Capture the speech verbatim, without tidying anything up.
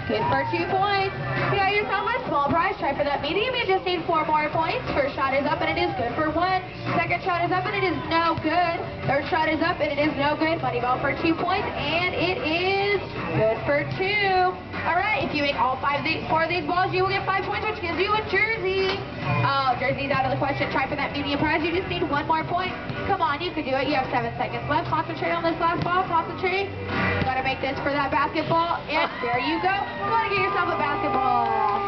Good for two points. You got yourself a small prize. Try for that medium. You just need four more points. First shot is up and it is good for one. Second shot is up and it is no good. Third shot is up and it is no good. Money ball for two points and it is good for two. All right, if you make all five of these, four of these balls, you will get five points, which gives you a jersey. Oh, jersey's out of the question. Try for that medium prize. You just need one more point. Come on, you can do it. You have seven seconds left. Concentrate on this last ball. Concentrate. You got to make this for that basketball. And there you go. You want to get yourself a basketball.